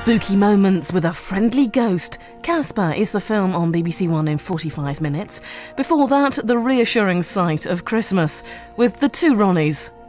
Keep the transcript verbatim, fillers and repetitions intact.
Spooky moments with a friendly ghost. Casper is the film on B B C One in forty-five minutes. Before that, the reassuring sight of Christmas with the two Ronnies.